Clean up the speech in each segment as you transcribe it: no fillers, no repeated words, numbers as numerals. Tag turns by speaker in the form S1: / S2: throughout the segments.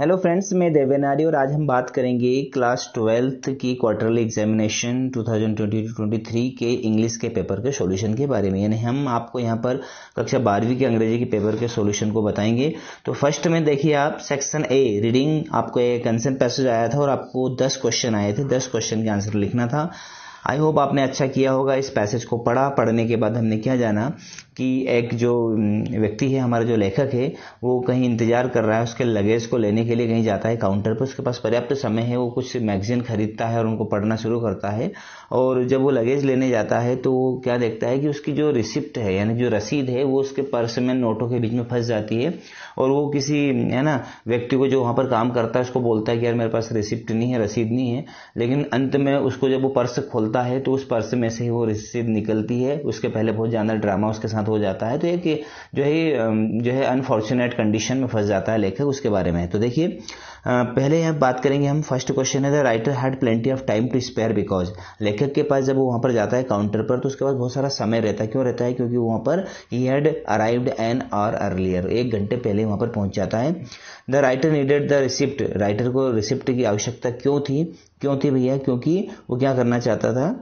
S1: Hello friends, मैं देवेनारी और आज हम बात करेंगे क्लास 12th की क्वार्टरली एग्जामिनेशन 2022-23 के इंग्लिश के पेपर के सॉल्यूशन के बारे में। यानी हम आपको यहाँ पर कक्षा 12वीं के अंग्रेजी के पेपर के सॉल्यूशन को बताएंगे। तो फर्स्ट में देखिए आप सेक्शन ए रीडिंग, आपको एक कंसेप्ट पैसेज आया था और आपको 10 क्वेश्चन आए थे। 10 क्वेश्चन के आंसर लिखना था। आई होप आपने अच्छा किया होगा। इस पैसेज को पढ़ने के बाद हमने क्या जाना कि एक जो व्यक्ति है, हमारा जो लेखक है, वो कहीं इंतजार कर रहा है, उसके लगेज को लेने के लिए कहीं जाता है काउंटर पर। उसके पास पर्याप्त समय है, वो कुछ मैगजीन खरीदता है और उनको पढ़ना शुरू करता है। और जब वो लगेज लेने जाता है तो वो क्या देखता है कि उसकी जो रिसिप्ट है, यानी जो रसीद है, वो उसके पर्स में नोटों के बीच में फंस जाती है। और वो किसी व्यक्ति को जो वहां पर काम करता है उसको बोलता है कि यार मेरे पास रिसिप्ट नहीं है, रसीद नहीं है। लेकिन अंत में उसको जब वो पर्स खोलता है तो उस पर्स में से ही वो रसीद निकलती है। उसके पहले बहुत ज्यादा ड्रामा उसके साथ हो जाता है। तो एक जो है अनफॉर्चुनेट कंडीशन में फंस जाता है लेखक, उसके बारे में। तो देखिए पहले यहाँ बात करेंगे हम। फर्स्ट क्वेश्चन है, the writer had plenty of time to spare because. लेखक के पास जब वो वहां पर जाता है काउंटर पर तो उसके पास बहुत सारा समय रहता है। क्यों रहता है? क्योंकि वहां पर he had arrived an hour earlier, 1 घंटे पहले वहां पर पहुंच जाता है। The writer needed the receipt, writer को रिसिप्ट की आवश्यकता क्यों थी भैया? क्योंकि वो क्या करना चाहता था?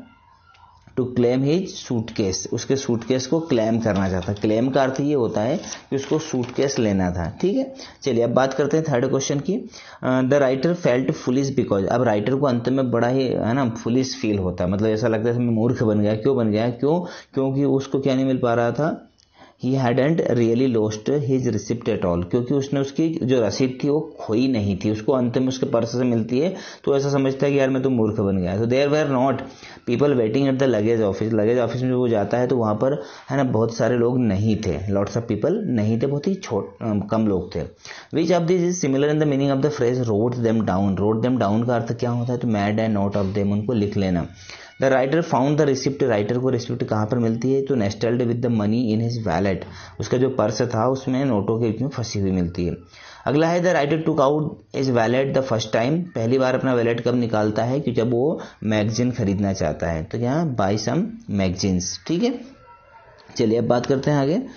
S1: टू क्लेम हिज सूटकेस, उसके सूटकेस को क्लेम करना चाहता। क्लेम का अर्थ ये होता है कि उसको सूटकेस लेना था। ठीक है, चलिए अब बात करते हैं थर्ड क्वेश्चन की। The writer felt foolish because. अब राइटर को अंत में बड़ा ही फुलिश फील होता है, मतलब ऐसा लगता है मैं मूर्ख बन गया। क्यों बन गया? क्योंकि उसको क्या नहीं मिल पा रहा था? He hadn't really lost his receipt at all, क्योंकि उसने उसकी जो रसीद थी वो खोई नहीं थी, उसको अंत में उसके पर्स से मिलती है। तो ऐसा समझता है कि यार मैं तो मूर्ख बन गया। तो there were not people waiting at the luggage office. Luggage office में जो वो जाता है तो वहां पर बहुत सारे लोग नहीं थे। लॉट्स ऑफ पीपल नहीं थे, बहुत ही कम लोग थे। Which of this is similar in the meaning of the phrase wrote them down. Wrote them down का अर्थ क्या होता है? तो made and note of them, उनको लिख लेना। The writer found the receipt, writer को रिसिप्ट कहाँ पर मिलती है? तो nestled with the money in his wallet, उसका जो पर्स था उसमें नोटों के बीच में फंसी हुई मिलती है। अगला है, the writer took out his wallet the first time. पहली बार अपना वैलेट कब निकालता है? कि जब वो मैगजीन खरीदना चाहता है। तो क्या? Buy some magazines. ठीक है, चलिए अब बात करते हैं आगे।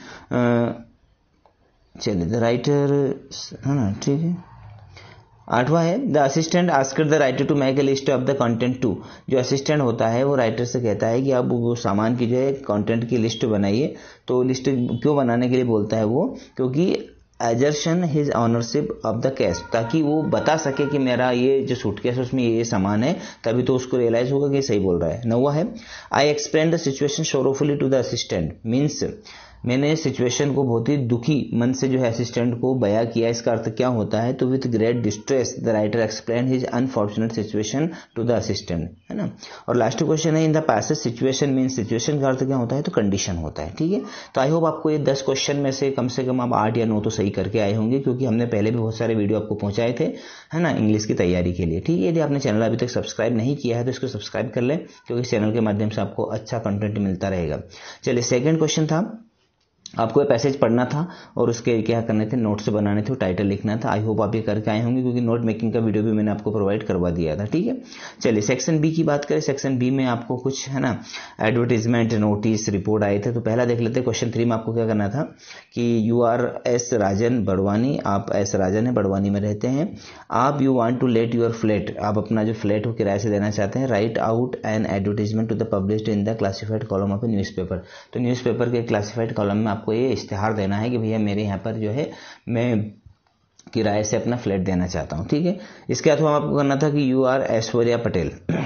S1: चलिए द राइटर, है ना, ठीक है। 8वां है, the assistant asked the writer to make a list of the content too. जो असिस्टेंट होता है वो राइटर से कहता है कि आप वो सामान की जो है कंटेंट की लिस्ट बनाइए। तो लिस्ट क्यों बनाने के लिए बोलता है वो? क्योंकि assertion his ownership of the cash, ताकि वो बता सके कि मेरा ये जो सूटकेस है उसमें ये सामान है, तभी तो उसको रियलाइज होगा कि सही बोल रहा है। 9वां है, I explain the situation sorrowfully to the assistant. Means मैंने सिचुएशन को बहुत ही दुखी मन से जो है असिस्टेंट को बयां किया। इसका अर्थ क्या होता है? तो with great distress the writer explain his unfortunate situation to the assistant, है ना। और लास्ट क्वेश्चन है, in the passage situation means, situation का अर्थ क्या होता है? तो कंडीशन होता है। ठीक है, तो आई होप आपको ये 10 क्वेश्चन में से कम आप 8 या 9 तो सही करके आए होंगे, क्योंकि हमने पहले भी बहुत सारे वीडियो आपको पहुंचाए थे, है ना, इंग्लिश की तैयारी के लिए। ठीक है, यदि आपने चैनल अभी तक सब्सक्राइब नहीं किया है तो इसको सब्सक्राइब कर लें, क्योंकि चैनल के माध्यम से आपको अच्छा कंटेंट मिलता रहेगा। चलिए सेकंड क्वेश्चन था, आपको ये पैसेज पढ़ना था और उसके क्या करने थे? नोट्स बनाने थे, टाइटल लिखना था। आई होप आप ये करके आए होंगे, क्योंकि नोट मेकिंग का वीडियो भी मैंने आपको प्रोवाइड करवा दिया था। ठीक है, चलिए सेक्शन बी की बात करें। सेक्शन बी में आपको कुछ एडवर्टीजमेंट, नोटिस, रिपोर्ट आए थे। तो पहला देख लेते हैं। क्वेश्चन 3 में आपको क्या करना था कि you are S Rajan Barwani, आप एस राजन है, बड़वानी में रहते हैं। आप you want to let your flat, आप अपना जो फ्लैट हो किराए से देना चाहते हैं। Write out an advertisement to the published in the classified column of a newspaper. तो न्यूज़पेपर के क्लासिफाइड कॉलम में आपको ये इश्तिहार देना है कि भैया मेरे यहाँ पर जो है मैं किराए से अपना फ्लैट देना चाहता हूँ। ठीक है, इसके अथवा आपको करना था कि यू आर ऐश्वर्या पटेल।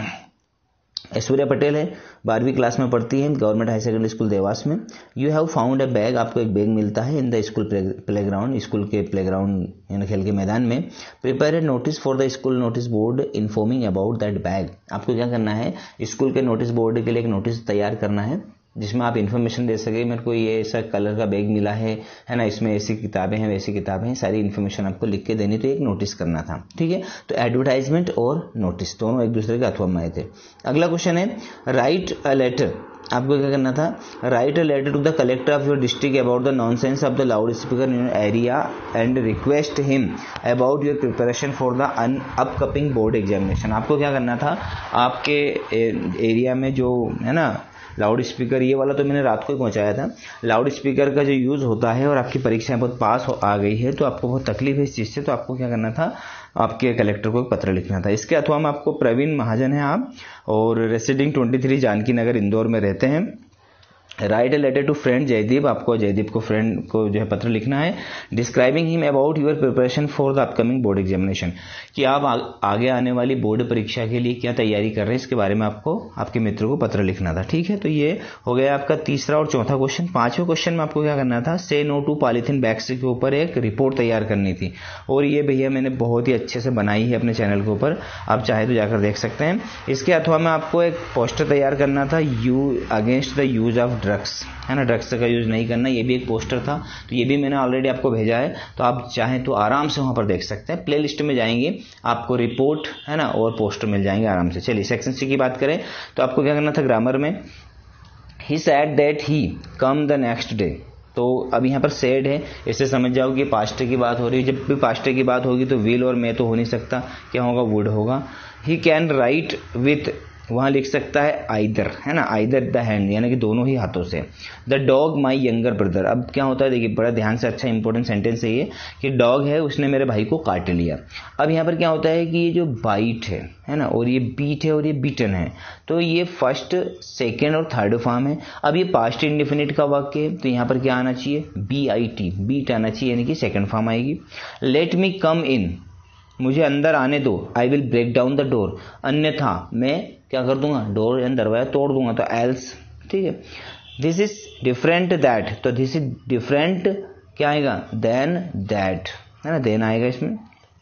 S1: ऐश्वर्या पटेल है, 12वीं क्लास में पढ़ती है, government high secondary school Dewas में। You have found a bag, आपको एक बैग मिलता है in the school playground, school के प्लेग्राउंड यानी खेल के मैदान में। Prepare a notice for the school notice board informing about that bag. आपको क्या करना है? स्कूल के नोटिस बोर्ड के लिए एक नोटिस तैयार करना है, जिसमें आप इन्फॉर्मेशन दे सके, मेरे को ये ऐसा कलर का बैग मिला है ना, इसमें ऐसी किताबें हैं, वैसी किताबें हैं, सारी इन्फॉर्मेशन आपको लिख के देनी। तो एक नोटिस करना था। ठीक है, तो एडवर्टाइजमेंट और नोटिस दोनों एक दूसरे के अथवा में आए थे। अगला क्वेश्चन है, राइट अ लेटर। आपको क्या करना था? Write a letter to the collector of your district about the nonsense of the loud speaker in your area and request him about your preparation for the upcoming board examination. आपको क्या करना था? आपके area में जो है ना loud speaker, ये वाला तो मैंने रात को ही पहुंचाया था। लाउड स्पीकर का जो यूज़ होता है और आपकी परीक्षाएं बहुत पास आ गई है तो आपको बहुत तकलीफ है इस चीज़ से, तो आपको क्या करना था, आपके कलेक्टर को एक पत्र लिखना था। इसके अथवा में आपको प्रवीण महाजन है आप, और रेसिडिंग 23 जानकी नगर इंदौर में रहते हैं। Write a letter to friend Jaydeep, आपको जयदीप को फ्रेंड को जो है पत्र लिखना है, describing him about your preparation for the upcoming board examination, कि आप आगे आने वाली बोर्ड परीक्षा के लिए क्या तैयारी कर रहे हैं, इसके बारे में आपको आपके मित्र को पत्र लिखना था। ठीक है, तो ये हो गया आपका तीसरा और चौथा क्वेश्चन। पांचवें क्वेश्चन में आपको क्या करना था, से नो टू पॉलीथीन बैग्स के ऊपर एक रिपोर्ट तैयार करनी थी, और ये भैया मैंने बहुत ही अच्छे से बनाई है अपने चैनल के ऊपर, आप चाहे तो जाकर देख सकते हैं। इसके अथवा में आपको एक पोस्टर तैयार करना था, against the use of drugs, है ना, ड्रग्स का यूज नहीं करना, ये भी एक पोस्टर था, तो ये भी मैंने ऑलरेडी आपको भेजा है, तो आप चाहें तो आराम से वहां पर देख सकते हैं। प्ले लिस्ट में जाएंगे, आपको रिपोर्ट, है ना, और पोस्टर मिल जाएंगे आराम से। चलिए सेक्शन सी की बात करें तो आपको क्या करना था, ग्रामर में he said that he come the next day, तो अब यहाँ पर सेड है, इससे समझ जाओ कि पास्ट की बात हो रही है। जब भी पास्ट की बात होगी तो विल और मे तो हो नहीं सकता, क्या होगा, वुड होगा। ही कैन राइट विथ, वहां लिख सकता है आइदर, है ना, आइदर द हैंड, यानी कि दोनों ही हाथों से। The dog my younger brother, अब क्या होता है देखिए, बड़ा ध्यान से, अच्छा इंपॉर्टेंट सेंटेंस है ये, कि डॉग है उसने मेरे भाई को काट लिया। अब यहाँ पर क्या होता है कि ये जो बाइट है ना, और ये बीट है और ये बीटन है, तो ये फर्स्ट, सेकेंड और थर्ड फॉर्म है। अब ये पास्ट इंडेफिनिट का वाक्य है, तो यहाँ पर क्या आना चाहिए, BIT, बीट आना चाहिए, यानी कि सेकेंड फॉर्म आएगी। लेट मी कम इन, मुझे अंदर आने दो, I will break down the door, अन्यथा मैं क्या कर दूंगा, डोर यानी दरवाजा तोड़ दूंगा, तो एल्स। ठीक है, दिस इज डिफरेंट दैट, तो दिस इज डिफरेंट क्या आएगा, देन दैट, है ना, देन आएगा इसमें।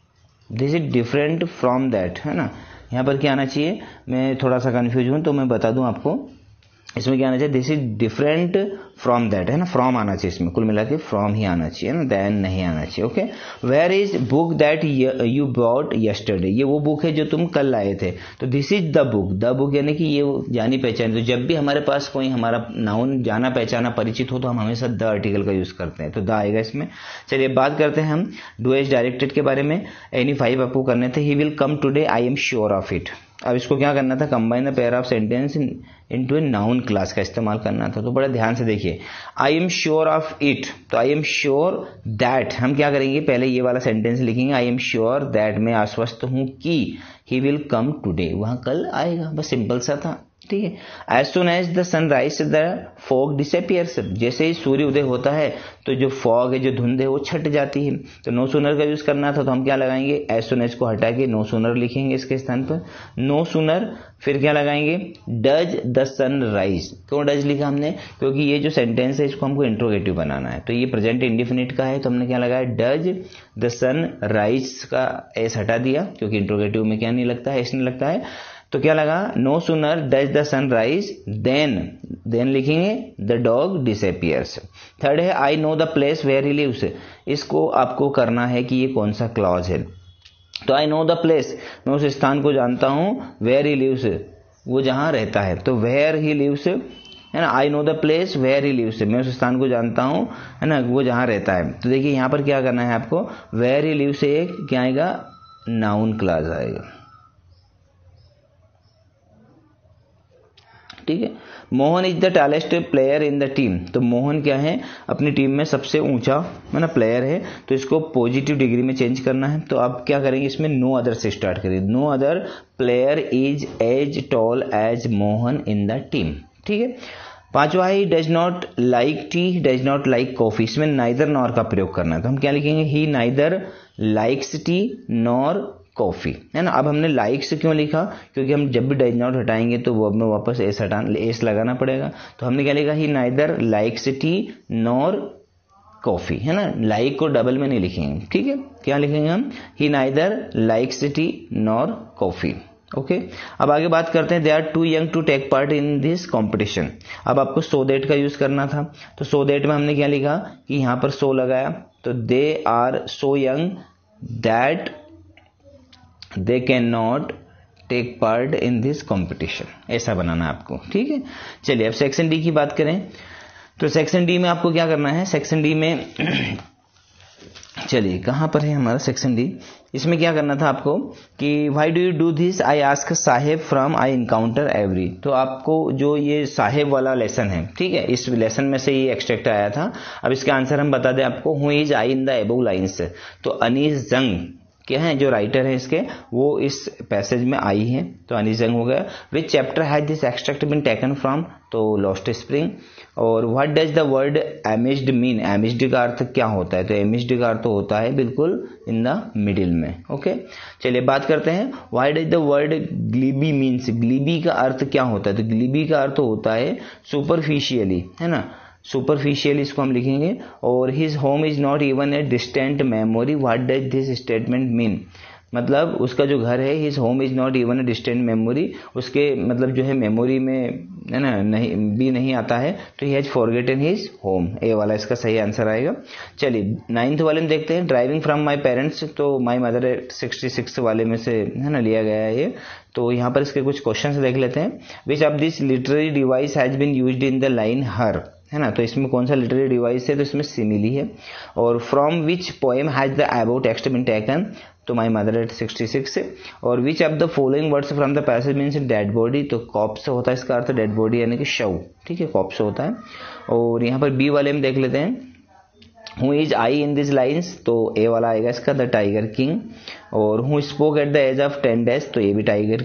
S1: This is different from that, है ना, यहाँ पर क्या आना चाहिए, मैं थोड़ा सा कंफ्यूज हूं तो मैं बता दूं आपको, इसमें क्या आना चाहिए, this is different from that, है ना, फ्रॉम आना चाहिए इसमें, कुल मिला के फ्रॉम ही आना चाहिए ना, देन नहीं आना चाहिए। Okay, where is book that you bought yesterday, ये वो बुक है जो तुम कल लाए थे, तो दिस इज द बुक यानी कि ये जानी पहचानी। तो जब भी हमारे पास कोई हमारा नाउन जाना पहचाना परिचित हो तो हम हमेशा द आर्टिकल का यूज करते हैं, तो द आएगा इसमें। चलिए बात करते हैं हम डू एज डायरेक्टेड के बारे में। एनी 5 आपको करने थे, he will come today, I am sure of it. अब इसको क्या करना था, combine the pair of sentence into a noun clause का इस्तेमाल करना था, तो बड़ा ध्यान से देखिए। I am sure of it, तो आई एम श्योर दैट, हम क्या करेंगे, पहले ये वाला सेंटेंस लिखेंगे, आई एम श्योर दैट, मैं आश्वस्त हूं कि ही विल कम टुडे, वहां कल आएगा, बस सिंपल सा था। ठीक है, as soon as the sunrise the fog disappears, जैसे ही सूर्य उदय होता है तो जो फॉग है, जो धुंध है, वो छट जाती है। तो नो सूनर का यूज करना था, तो हम क्या लगाएंगे, एज सुन एज को हटा के नो सूनर लिखेंगे इसके स्थान पर, नो सूनर, फिर क्या लगाएंगे, डज द सन राइज। क्यों डज लिखा हमने, क्योंकि ये जो सेंटेंस है इसको हमको इंट्रोगेटिव बनाना है, तो ये प्रेजेंट इंडिफिनिट का है, तो हमने क्या लगाया, डज द सन राइज का एस हटा दिया, क्योंकि इंट्रोगेटिव में क्या नहीं लगता है, एस नहीं लगता है, तो क्या लगा, no sooner does the sunrise then लिखेंगे द डॉग डिसअपियर्स। थर्ड है I know the place where he lives, इसको आपको करना है कि ये कौन सा क्लॉज है, तो आई नो द प्लेस, मैं उस स्थान को जानता हूं, वेयर ही लिव्स, वो जहां रहता है, तो वेयर ही लिव्स, है ना, I know the place where he lives, मैं उस स्थान को जानता हूं, है ना, वो जहां रहता है। तो देखिए यहां पर क्या करना है आपको, वेयर ही लिव्स से एक क्या आएगा, नाउन क्लॉज आएगा। ठीक है, Mohan is the tallest player in the team, तो मोहन क्या है, अपनी टीम में सबसे ऊंचा, है ना, प्लेयर है, तो इसको पॉजिटिव डिग्री में चेंज करना है। तो आप क्या करेंगे, इसमें नो अदर से स्टार्ट करिए, no other player is as tall as Mohan in the team. ठीक है, पांचवा he does not like tea, does not like coffee, इसमें नाइदर नॉर का प्रयोग करना है, तो हम क्या लिखेंगे, he neither likes tea nor coffee, है ना। अब हमने लाइक्स क्यों लिखा, क्योंकि हम जब भी डज नॉट हटाएंगे तो वो हमें वापस एस लगाना पड़ेगा, तो हमने क्या लिखा, he neither likes tea nor coffee, है ना, लाइक को डबल में नहीं लिखेंगे। ठीक है, क्या लिखेंगे हम, he neither likes tea nor coffee. Okay, अब आगे बात करते हैं, they are too young to take part in this competition. अब आपको सो दैट का यूज करना था, तो सो दैट में हमने क्या लिखा कि यहां पर सो लगाया, तो they are so young that they can not take part in this competition, ऐसा बनाना आपको। ठीक है, चलिए अब सेक्शन डी की बात करें, तो सेक्शन डी में आपको क्या करना है, सेक्शन डी में चलिए कहां पर है हमारा सेक्शन डी, इसमें क्या करना था आपको कि why do you do this, I ask Saheb from I encounter every. तो आपको जो ये साहेब वाला लेसन है, ठीक है, इस लेसन में से ये एक्सट्रैक्ट आया था। अब इसका आंसर हम बता दें आपको, who is I in the above lines. तो अनीस जंग क्या है, जो राइटर है इसके, वो इस पैसेज में आई है, तो अनीस जंग हो गया। Which chapter has this extract been taken from, तो लॉस्ट स्प्रिंग। और what does the word amidst mean, amidst का अर्थ क्या होता है, तो एमिज्ड का अर्थ होता है बिल्कुल इन द मिडिल में। ओके, चलिए बात करते हैं why does the word glibly means, glibly का अर्थ क्या होता है, तो ग्लीबी का अर्थ होता है सुपरफिशियली, है ना, सुपरफिशियल इसको हम लिखेंगे। और his home is not even a distant memory, what does this statement mean, मतलब उसका जो घर है, his home is not even a distant memory, उसके मतलब जो है मेमोरी में है ना नहीं आता है, तो he has forgotten his home, A वाला इसका सही आंसर आएगा। चलिए 9th वाले में देखते हैं, ड्राइविंग फ्रॉम माई पेरेंट्स, तो माई मदर 66 वाले में से है ना लिया गया है ये। तो यहाँ पर इसके कुछ क्वेश्चंस देख लेते हैं। Which of this literary device has been used in the line her, है ना, तो इसमें कौन सा लिटरेरी डिवाइस है, तो इसमें सिमिली है। और from which poem has the above text been taken, तो माई मदर एट 66। और which of the following words from the passage means dead body, तो कॉप्स होता है इसका अर्थ, डेड बॉडी यानी कि शव, ठीक है, कॉप्स होता है। और यहाँ पर बी वाले में देख लेते हैं, who is I in this lines, तो ए वाला आएगा इसका, द टाइगर किंग। और who spoke at the age of 10 days, तो ये भी टाइगर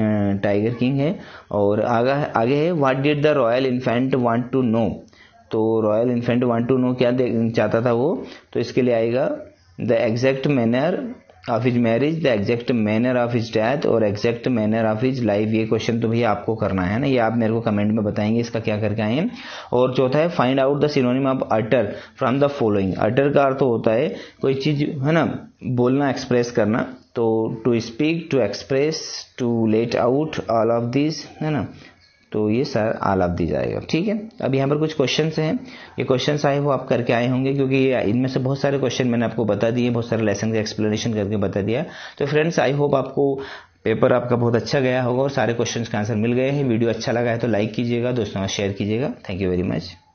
S1: किंग है। और आगे है what did the royal infant want to know, तो royal infant want to know क्या चाहता था वो, तो इसके लिए आएगा the exact manner of his marriage, the exact manner of his death और exact manner of his life. ये क्वेश्चन तो भैया आपको करना है ना, ये आप मेरे को कमेंट में बताएंगे इसका क्या करके आए हैं। और चौथा है find out the synonym of utter from the following. Utter का अर्थ होता है कोई चीज है ना बोलना, एक्सप्रेस करना, तो to speak, to express, to let out, all of this, है ना, तो ये सर ऑल ऑफ दी जाएगा, ठीक है। अब यहाँ पर कुछ क्वेश्चंस हैं, ये क्वेश्चंस आए वो आप करके आए होंगे, क्योंकि इनमें से बहुत सारे क्वेश्चन मैंने आपको बता दिए, बहुत सारे लेसन का एक्सप्लेनेशन करके बता दिया। तो फ्रेंड्स आई होप आपको पेपर आपका बहुत अच्छा गया होगा और सारे क्वेश्चंस का आंसर मिल गए हैं। वीडियो अच्छा लगा है तो लाइक कीजिएगा, दोस्तों शेयर कीजिएगा। Thank you very much.